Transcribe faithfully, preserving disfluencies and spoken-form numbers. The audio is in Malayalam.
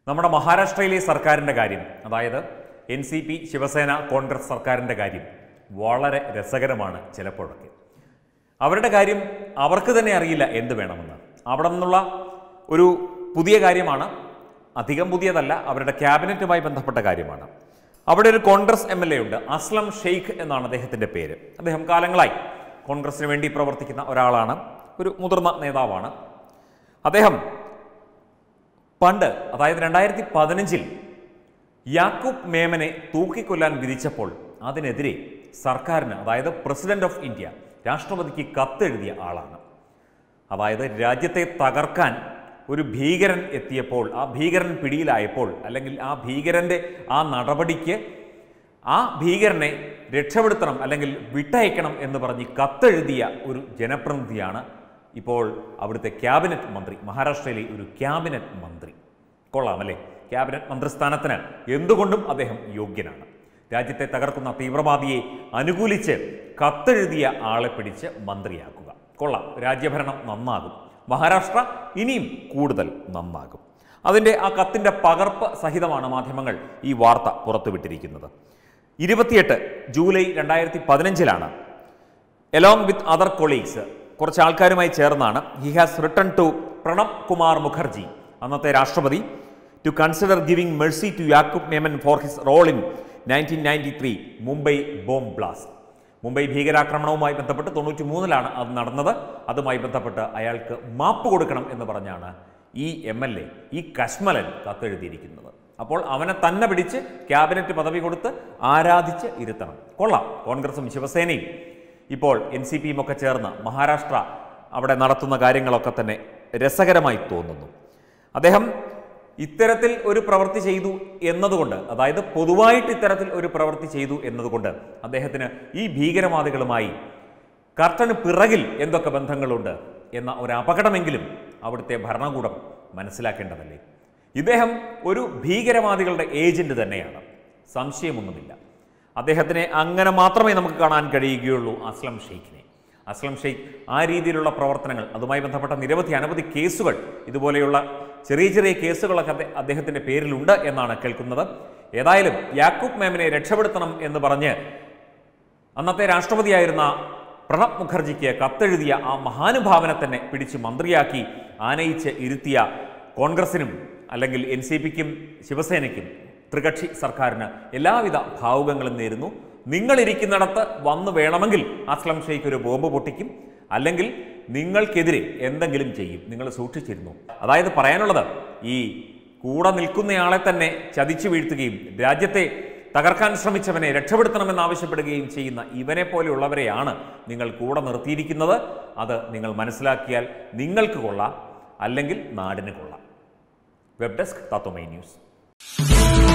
നമ്മുടെ മഹാരാഷ്ട്രയിലെ സർക്കാരിൻ്റെ കാര്യം, അതായത് N C P Shiv Sena Congress സർക്കാരിൻ്റെ കാര്യം വളരെ രസകരമാണ്. ചിലപ്പോഴൊക്കെ അവരുടെ കാര്യം അവർക്ക് തന്നെ അറിയില്ല എന്ത് വേണമെന്ന്. അവിടെ നിന്നുള്ള ഒരു പുതിയ കാര്യമാണ്, അധികം പുതിയതല്ല, അവരുടെ ക്യാബിനറ്റുമായി ബന്ധപ്പെട്ട കാര്യമാണ്. അവിടെ ഒരു കോൺഗ്രസ് എം എൽ എ ഉണ്ട്, അസ്ലം ഷെയ്ഖ് എന്നാണ് അദ്ദേഹത്തിൻ്റെ പേര്. അദ്ദേഹം കാലങ്ങളായി കോൺഗ്രസിന് വേണ്ടി പ്രവർത്തിക്കുന്ന ഒരാളാണ്, ഒരു മുതിർന്ന നേതാവാണ്. അദ്ദേഹം പണ്ട്, അതായത് രണ്ടായിരത്തി പതിനഞ്ചിൽ യാക്കൂബ് മേമനെ തൂക്കിക്കൊല്ലാൻ വിധിച്ചപ്പോൾ അതിനെതിരെ സർക്കാരിന്, അതായത് പ്രസിഡന്റ് ഓഫ് ഇന്ത്യ, രാഷ്ട്രപതിക്ക് കത്തെഴുതിയ ആളാണ്. അതായത് രാജ്യത്തെ തകർക്കാൻ ഒരു ഭീകരൻ എത്തിയപ്പോൾ, ആ ഭീകരൻ പിടിയിലായപ്പോൾ, അല്ലെങ്കിൽ ആ ഭീകരൻ്റെ ആ നടപടിക്ക് ആ ഭീകരനെ രക്ഷപ്പെടുത്തണം അല്ലെങ്കിൽ വിട്ടയക്കണം എന്ന് പറഞ്ഞ് കത്തെഴുതിയ ഒരു ജനപ്രതിനിധിയാണ് ഇപ്പോൾ അവിടുത്തെ ക്യാബിനറ്റ് മന്ത്രി, മഹാരാഷ്ട്രയിലെ ഒരു ക്യാബിനറ്റ് മന്ത്രി. കൊള്ളാം അല്ലേ? ക്യാബിനറ്റ് മന്ത്രിസ്ഥാനത്തിന് എന്തുകൊണ്ടും അദ്ദേഹം യോഗ്യനാണ്. രാജ്യത്തെ തകർക്കുന്ന തീവ്രവാദിയെ അനുകൂലിച്ച് കത്തെഴുതിയ ആളെ പിടിച്ച് മന്ത്രിയാക്കുക. കൊള്ളാം, രാജ്യഭരണം നന്നാകും. മഹാരാഷ്ട്ര ഇനിയും കൂടുതൽ നന്നാകും. അതിൻ്റെ ആ കത്തിൻ്റെ പകർപ്പ് സഹിതമാണ് മാധ്യമങ്ങൾ ഈ വാർത്ത പുറത്തുവിട്ടിരിക്കുന്നത്. ഇരുപത്തിയെട്ട് ജൂലൈ രണ്ടായിരത്തി പതിനഞ്ചിലാണ് എലോങ് വിത്ത് അതർ കൊളീഗ്സ്, കുറച്ച് ആൾക്കാരുമായി ചേർന്നാണ്, he has written to Pranab Kumar Mukherjee, അന്നത്തെ രാഷ്ട്രപതി, to consider giving mercy to Yakub Memon for his role in nineteen ninety three Mumbai bomb blast. Mumbai ഭീകരാക്രമണവുമായി ബന്ധപ്പെട്ട് തൊണ്ണൂറ്റി മൂന്നിലാണ് അത് നടന്നത്. അതുമായി ബന്ധപ്പെട്ട് അയാൾക്ക് മാപ്പ് കൊടുക്കണം എന്ന് പറഞ്ഞാണ് ഈ എം എൽ എ, ഈ കശ്മലൻ കത്തെഴുതിയിരിക്കുന്നത്. അപ്പോൾ അവനെ തന്നെ പിടിച്ച് ക്യാബിനറ്റ് പദവി കൊടുത്ത് ആരാധിച്ച് ഇരുത്തണം. കൊള്ളാം. കോൺഗ്രസും ശിവസേനയും ഇപ്പോൾ എൻ സി പിയും ഒക്കെ ചേർന്ന് മഹാരാഷ്ട്ര അവിടെ നടത്തുന്ന കാര്യങ്ങളൊക്കെ തന്നെ രസകരമായി തോന്നുന്നു. അദ്ദേഹം ഇത്തരത്തിൽ ഒരു പ്രവൃത്തി ചെയ്തു എന്നതുകൊണ്ട്, അതായത് പൊതുവായിട്ട് ഇത്തരത്തിൽ ഒരു പ്രവൃത്തി ചെയ്തു എന്നതുകൊണ്ട് അദ്ദേഹത്തിന് ഈ ഭീകരവാദികളുമായി കർട്ടന് പിറകിൽ എന്തൊക്കെ ബന്ധങ്ങളുണ്ട് എന്ന ഒരു അപകടമെങ്കിലും അവിടുത്തെ ഭരണകൂടം മനസ്സിലാക്കേണ്ടതല്ലേ? ഇദ്ദേഹം ഒരു ഭീകരവാദികളുടെ ഏജന്റ് തന്നെയാണ്, സംശയമൊന്നുമില്ല. അദ്ദേഹത്തിനെ അങ്ങനെ മാത്രമേ നമുക്ക് കാണാൻ കഴിയുകയുള്ളൂ, അസ്ലം ഷെയ്ഖിനെ. അസ്ലം ഷെയ്ഖ് ആ രീതിയിലുള്ള പ്രവർത്തനങ്ങൾ, അതുമായി ബന്ധപ്പെട്ട നിരവധി അനവധി കേസുകൾ, ഇതുപോലെയുള്ള ചെറിയ ചെറിയ കേസുകളൊക്കെ അദ്ദേഹത്തിൻ്റെ പേരിലുണ്ട് എന്നാണ് കേൾക്കുന്നത്. ഏതായാലും യാക്കൂബ് മേമനെ രക്ഷപ്പെടുത്തണം എന്ന് പറഞ്ഞ് അന്നത്തെ രാഷ്ട്രപതിയായിരുന്ന പ്രണബ് മുഖർജിക്ക് കത്തെഴുതിയ ആ മഹാനുഭാവനെ തന്നെ പിടിച്ച് മന്ത്രിയാക്കി ആനയിച്ച് ഇരുത്തിയ കോൺഗ്രസിനും അല്ലെങ്കിൽ എൻ സി പിക്കും ശിവസേനയ്ക്കും ത്രികക്ഷി സർക്കാരിന് എല്ലാവിധ ഭാവുകങ്ങളും നേരുന്നു. നിങ്ങളിരിക്കുന്നിടത്ത് വന്നു വേണമെങ്കിൽ അസ്ലം ഷെയ്ഖ് ഒരു ബോംബ് പൊട്ടിക്കും, അല്ലെങ്കിൽ നിങ്ങൾക്കെതിരെ എന്തെങ്കിലും ചെയ്യും. നിങ്ങൾ സൂക്ഷിച്ചിരുന്നു. അതായത് പറയാനുള്ളത്, ഈ കൂടെ നിൽക്കുന്നയാളെ തന്നെ ചതിച്ചു വീഴ്ത്തുകയും രാജ്യത്തെ തകർക്കാൻ ശ്രമിച്ചവനെ രക്ഷപ്പെടുത്തണമെന്നാവശ്യപ്പെടുകയും ചെയ്യുന്ന ഇവനെ പോലെയുള്ളവരെയാണ് നിങ്ങൾ കൂടെ നിർത്തിയിരിക്കുന്നത്. അത് നിങ്ങൾ മനസ്സിലാക്കിയാൽ നിങ്ങൾക്ക് കൊള്ളാം, അല്ലെങ്കിൽ നാടിന് കൊള്ളാം. Web desk Tatwamayi news.